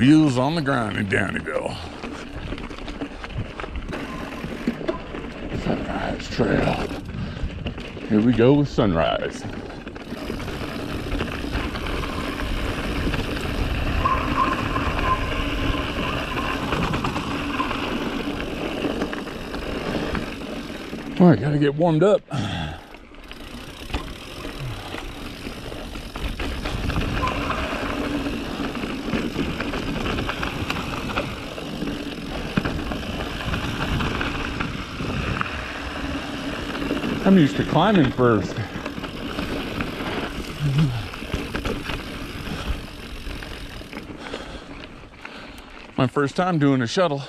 Wheels on the ground in Downieville. Sunrise Trail. Here we go with sunrise. All right, gotta get warmed up. I'm used to climbing first. My first time doing a shuttle.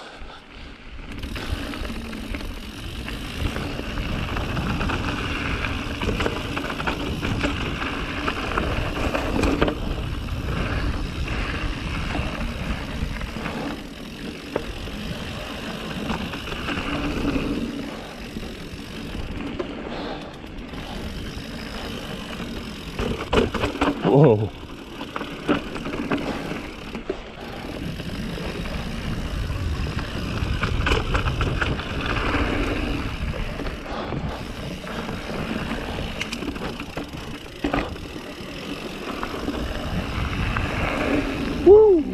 Whoa. Woo.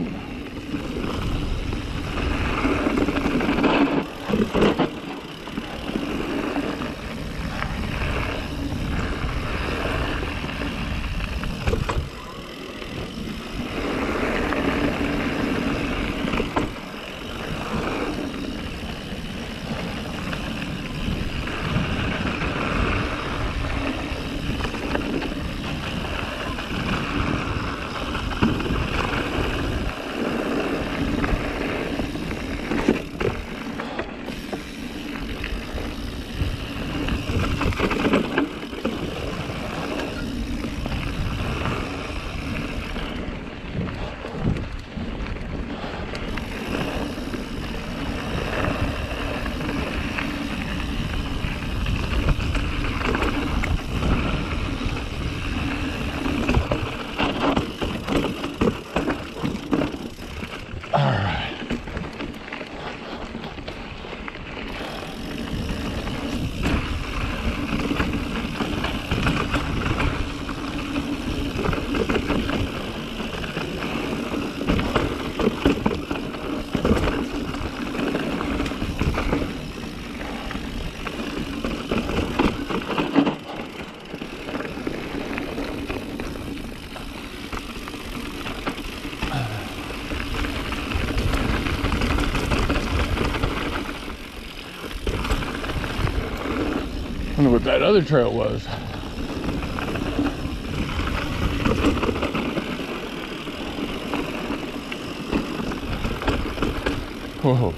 I wonder what that other trail was. Whoa.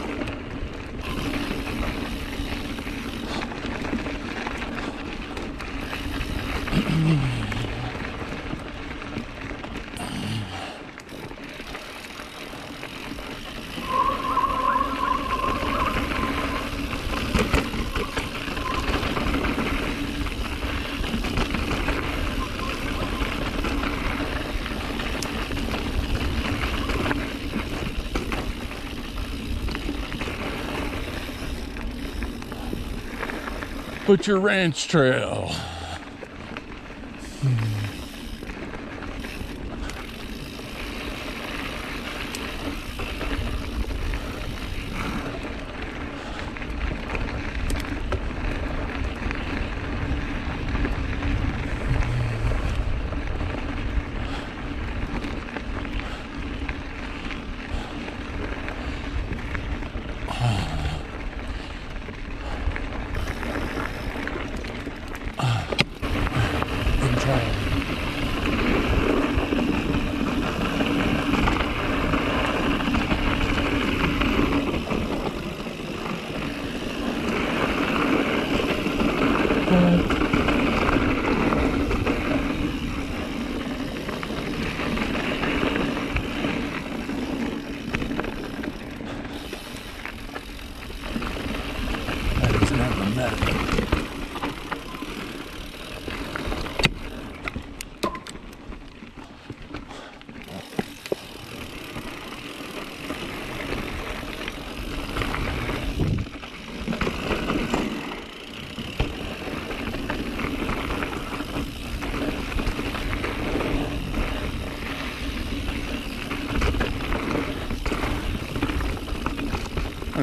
Butcher Ranch Trail.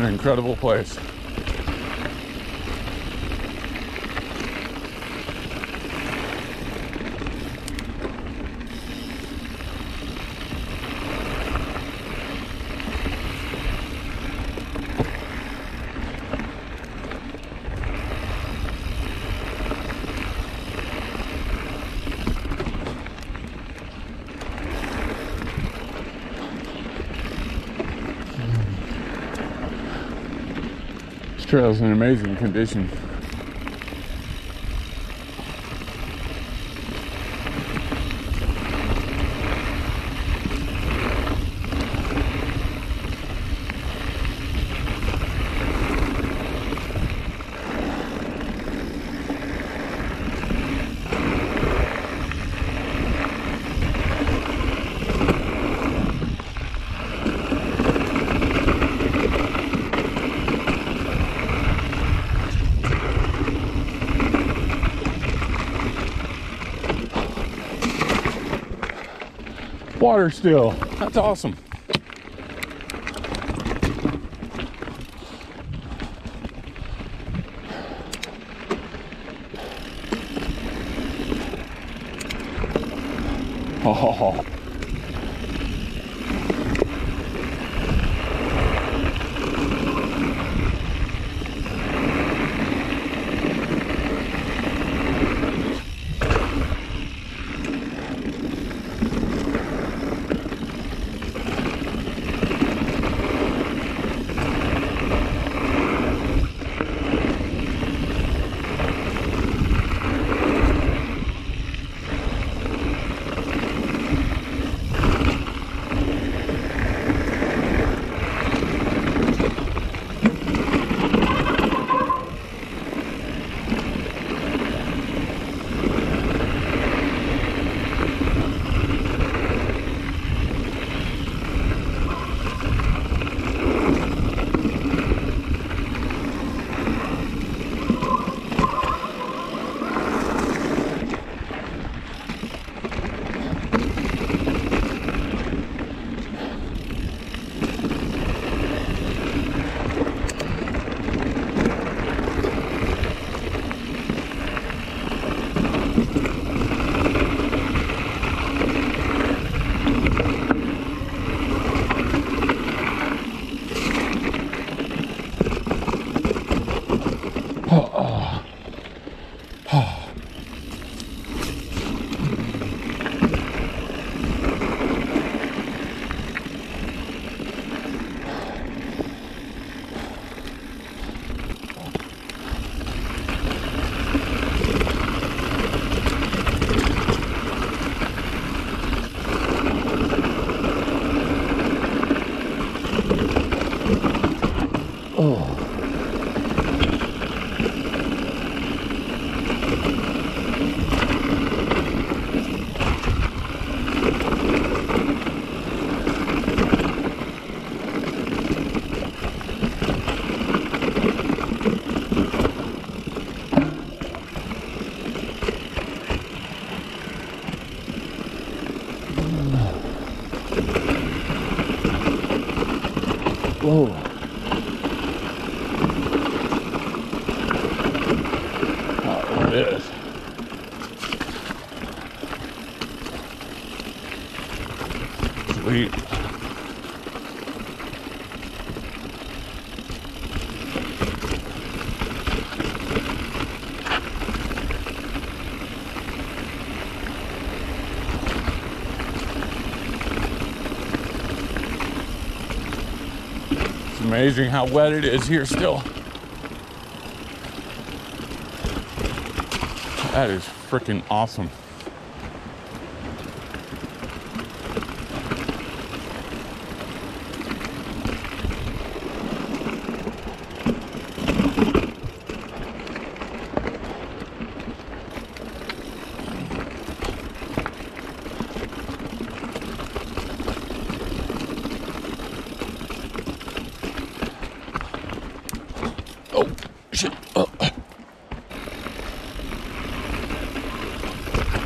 incredible place. This trail's in amazing condition. Water still. That's awesome. Oh. Whoa. Oh, there it is. Sweet. Amazing how wet it is here still. That is freaking awesome. Oh, shit. Oh.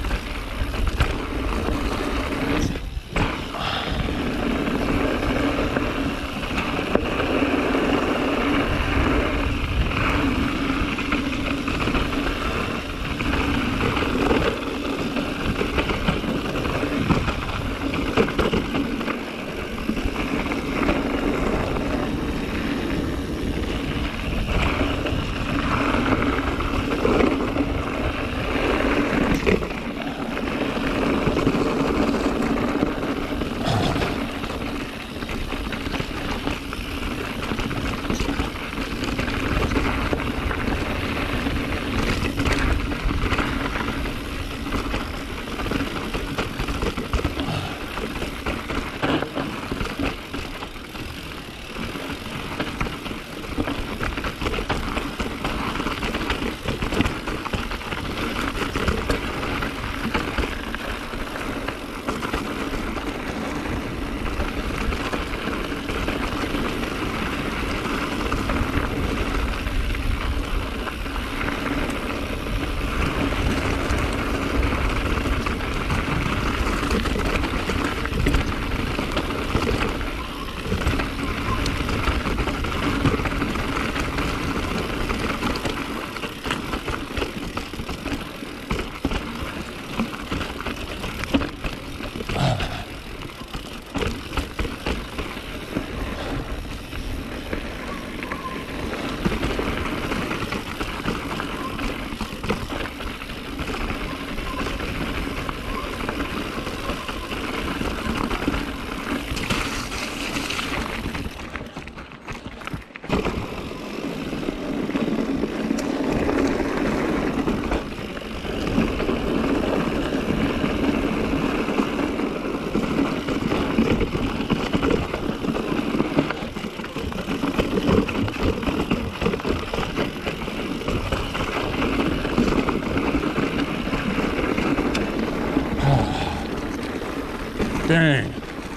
Dang.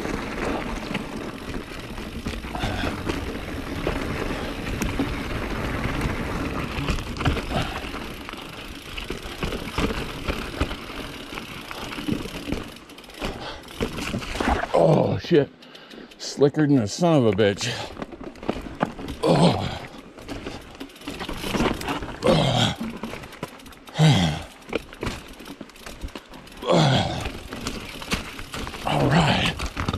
Oh shit. Slicker than a son of a bitch. Oh. All right.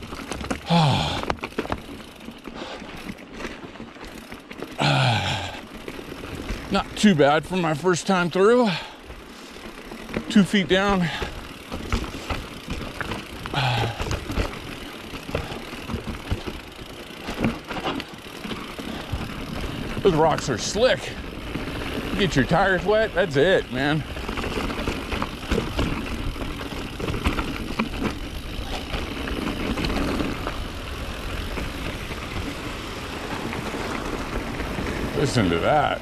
Not too bad for my first time through. 2 feet down. Those rocks are slick. You get your tires wet, that's it, man. Listen to that.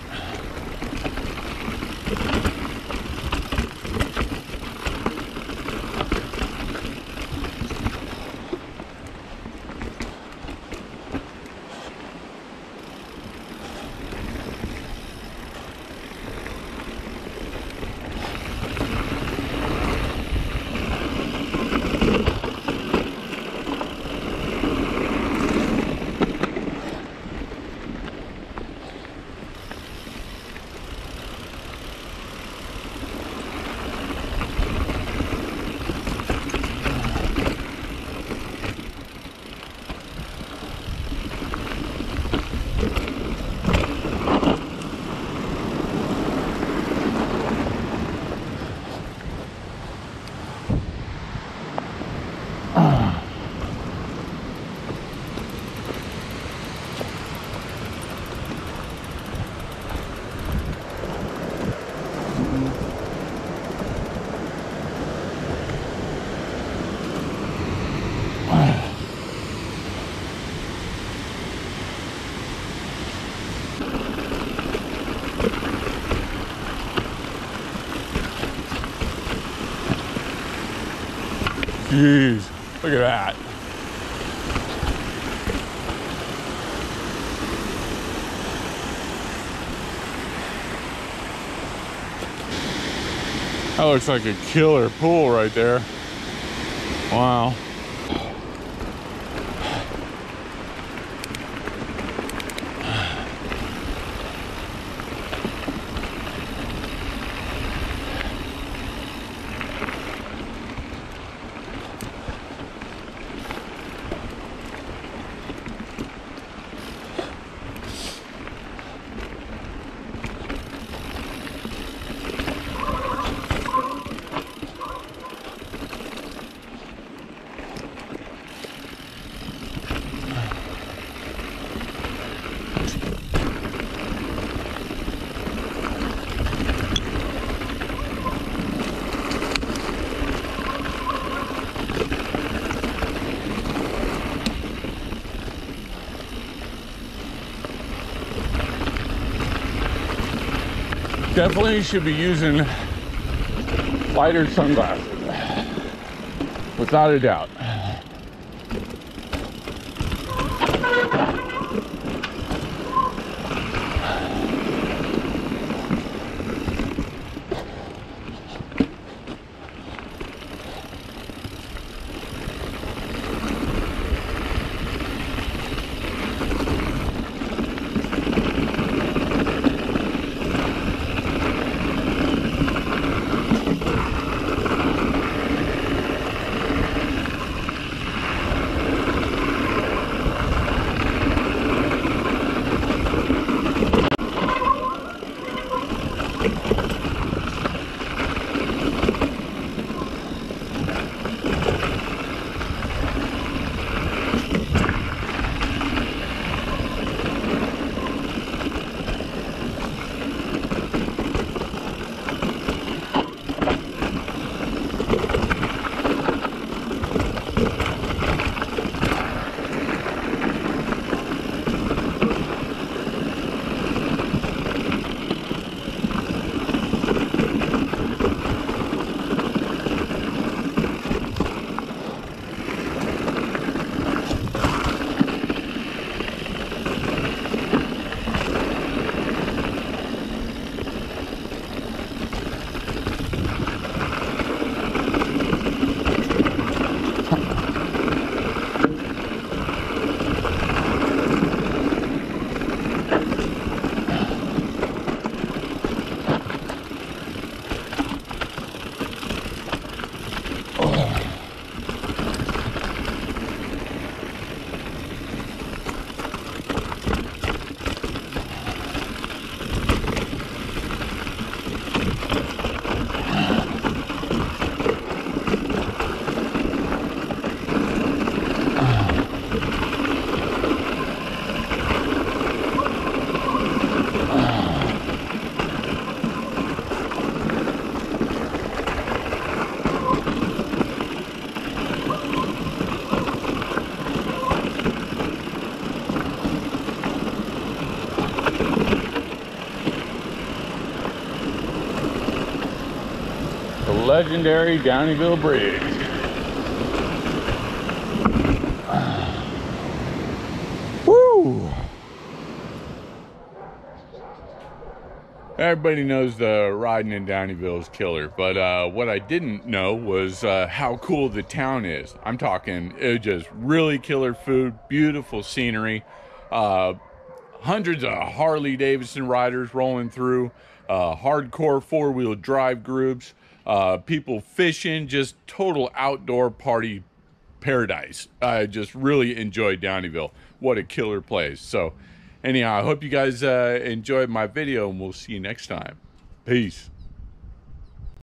Jeez, look at that. That looks like a killer pool right there. Wow. Definitely should be using lighter sunglasses, without a doubt. legendary Downieville Bridge. Woo! Everybody knows the riding in Downieville is killer, but what I didn't know was how cool the town is. I'm talking, it just really killer food, beautiful scenery, hundreds of Harley Davidson riders rolling through, hardcore four-wheel drive groups, people fishing, just total outdoor party paradise. I just really enjoyed Downieville. What a killer place. So anyhow, I hope you guys enjoyed my video, and we'll see you next time. Peace.